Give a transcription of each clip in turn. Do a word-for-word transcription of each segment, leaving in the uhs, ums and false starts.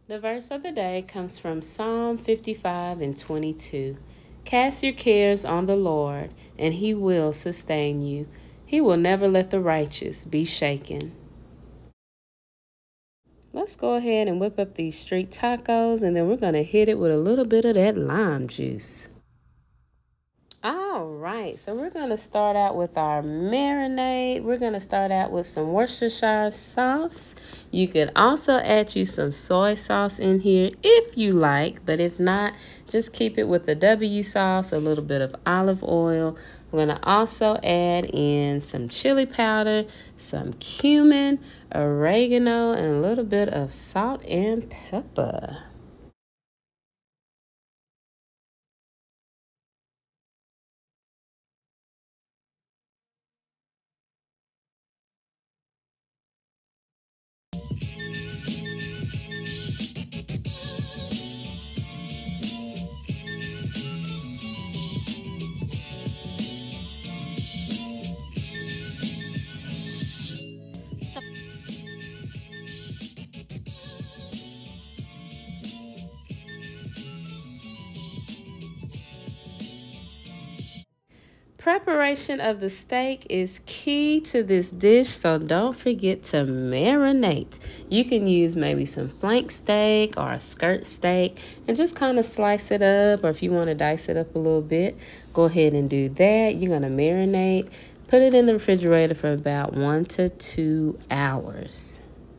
The verse of the day comes from Psalm fifty-five and twenty-two. Cast your cares on the Lord, and he will sustain you. He will never let the righteous be shaken. Let's go ahead and whip up these street tacos, and then we're going to hit it with a little bit of that lime juice. All right, so we're going to start out with our marinade. We're going to start out with some Worcestershire sauce. You could also add you some soy sauce in here if you like, but if not, just keep it with the W sauce, a little bit of olive oil. We're going to also add in some chili powder, some cumin, oregano, and a little bit of salt and pepper. Preparation of the steak is key to this dish, so don't forget to marinate. You can use maybe some flank steak or a skirt steak and just kind of slice it up, or if you want to dice it up a little bit, go ahead and do that. You're going to marinate, put it in the refrigerator for about one to two hours.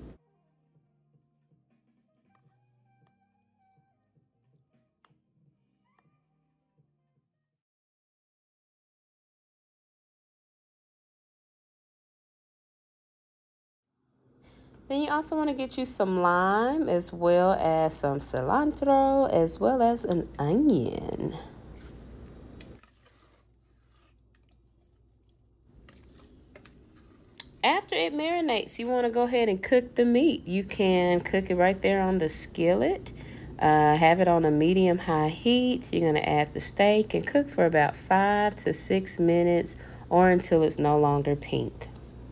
Then you also want to get you some lime, as well as some cilantro, as well as an onion. After it marinates, you want to go ahead and cook the meat. You can cook it right there on the skillet. Uh, have it on a medium-high heat. You're going to add the steak and cook for about five to six minutes or until it's no longer pink.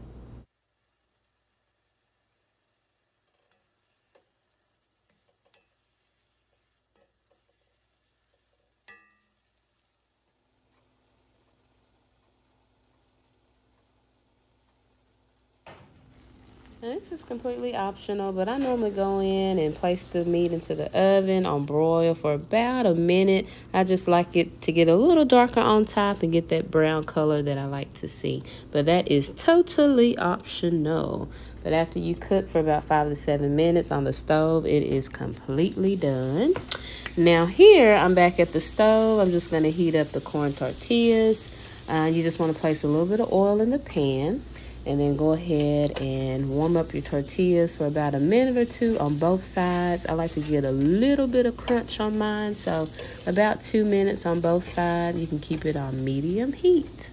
Now, this is completely optional, but I normally go in and place the meat into the oven on broil for about a minute. I just like it to get a little darker on top and get that brown color that I like to see. But that is totally optional. But after you cook for about five to seven minutes on the stove, it is completely done. Now here, I'm back at the stove. I'm just going to heat up the corn tortillas. Uh, you just want to place a little bit of oil in the pan. And then go ahead and warm up your tortillas for about a minute or two on both sides. I like to get a little bit of crunch on mine, so about two minutes on both sides. You can keep it on medium heat.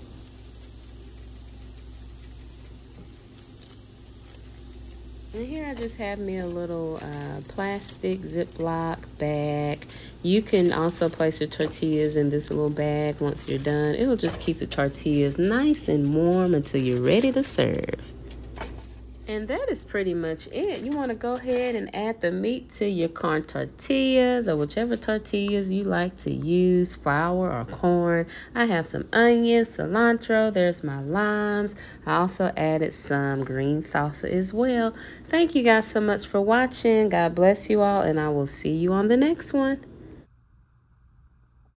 And here I just have me a little uh, plastic Ziploc bag. You can also place your tortillas in this little bag once you're done. It'll just keep the tortillas nice and warm until you're ready to serve. And that is pretty much it. You want to go ahead and add the meat to your corn tortillas or whichever tortillas you like to use, flour or corn. I have some onions, cilantro, there's my limes. I also added some green salsa as well. Thank you guys so much for watching. God bless you all, and I will see you on the next one.